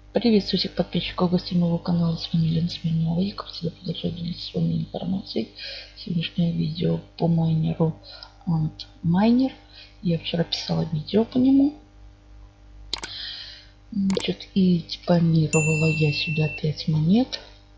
Приветствую всех подписчиков гостей моего канала. С вами Лена Смирнова. Я, как всегда, продолжаю делиться с вами информацией. Сегодняшнее видео по майнеру Antminer. Я вчера писала видео по нему. Значит, и депонировала я сюда 5 монет.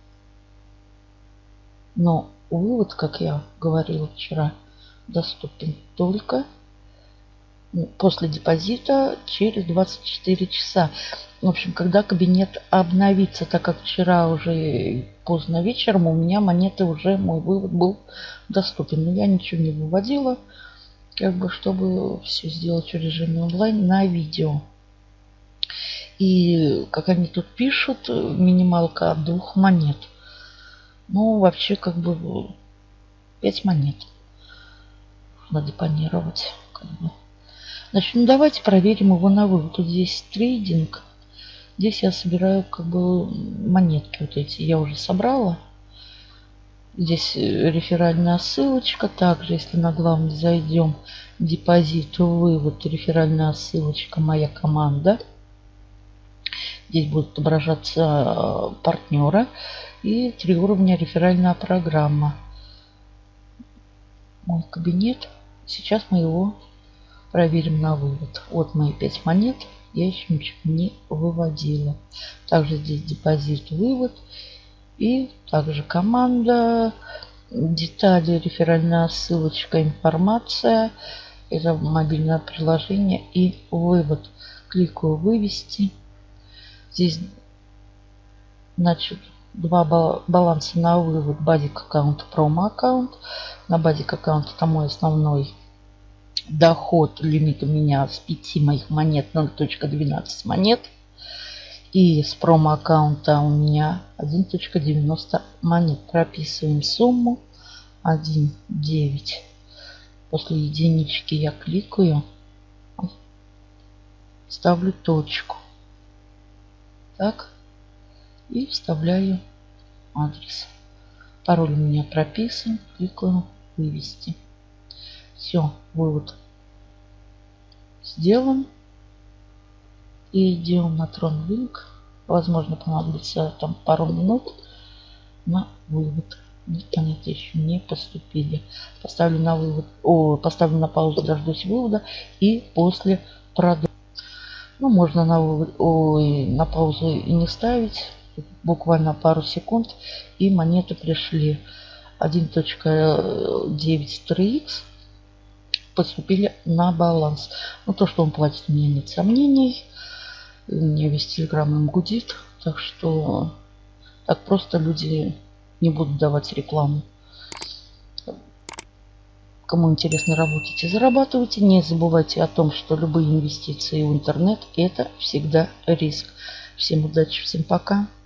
Но вывод, как я говорила вчера, доступен только после депозита через 24 часа. В общем, когда кабинет обновится, так как вчера уже поздно вечером у меня монеты уже, мой вывод был доступен. Но я ничего не выводила, как бы, чтобы все сделать в режиме онлайн на видео. И, как они тут пишут, минималка от 2 монет. Ну, вообще, как бы, 5 монет надо депонировать, как бы. Значит, ну давайте проверим его на вывод. Вот здесь трейдинг. Здесь я собираю как бы монетки вот эти. Я уже собрала. Здесь реферальная ссылочка. Также, если на главный зайдем, депозит, вывод, реферальная ссылочка, моя команда. Здесь будет отображаться партнера. И 3 уровня реферальная программа. Мой кабинет. Сейчас мы его проверим на вывод. Вот мои 5 монет. Я еще ничего не выводила. Также здесь депозит, вывод. И также команда, детали, реферальная ссылочка, информация. Это мобильное приложение и вывод. Кликаю вывести. Здесь, значит, 2 баланса на вывод. Basic аккаунт, промо аккаунт. На Basic аккаунт это мой основной доход. Лимит у меня с 5 моих монет 0.12 монет. И с промо аккаунта у меня 1.90 монет. Прописываем сумму 1.9. После единички я кликаю. Ставлю точку. Так. И вставляю адрес. Пароль у меня прописан. Кликаю вывести. Все, вывод сделан. И идем на TronLink. Возможно, понадобится там пару минут на вывод. Нет, монеты еще не поступили. Поставлю на вывод, поставлю на паузу, дождусь вывода и после продолжу. Ну, можно на вывод, на паузу и не ставить. Буквально пару секунд и монеты пришли. 1.9 3x поступили на баланс. Ну, то, что он платит, у меня нет сомнений. У меня весь телеграм им гудит. Так что так просто люди не будут давать рекламу. Кому интересно, работайте, зарабатывайте. Не забывайте о том, что любые инвестиции в интернет — это всегда риск. Всем удачи, всем пока.